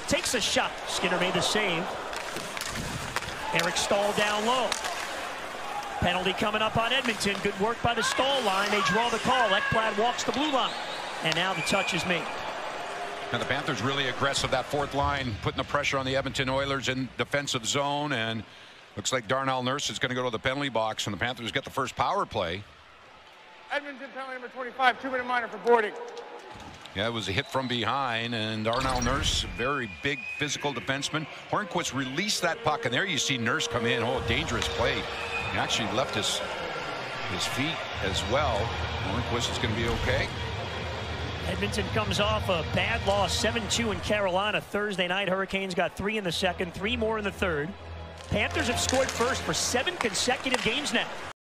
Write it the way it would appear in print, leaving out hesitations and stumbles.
takes a shot. Skinner made the save. Eric Stahl down low. Penalty coming up on Edmonton. Good work by the Stahl line. They draw the call. Ekblad walks the blue line. And now the touch is made. Now the Panthers really aggressive, that fourth line, putting the pressure on the Edmonton Oilers in defensive zone, and looks like Darnell Nurse is going to go to the penalty box, and the Panthers get the first power play. Edmonton penalty number 25, 2-minute minor for boarding. Yeah, it was a hit from behind, and Darnell Nurse, very big physical defenseman. Hornqvist released that puck, and there you see Nurse come in. Oh, dangerous play. He actually left his feet as well. Hornqvist is going to be okay. Edmonton comes off a bad loss, 7-2 in Carolina Thursday night. Hurricanes got 3 in the second, 3 more in the third. Panthers have scored first for 7 consecutive games now.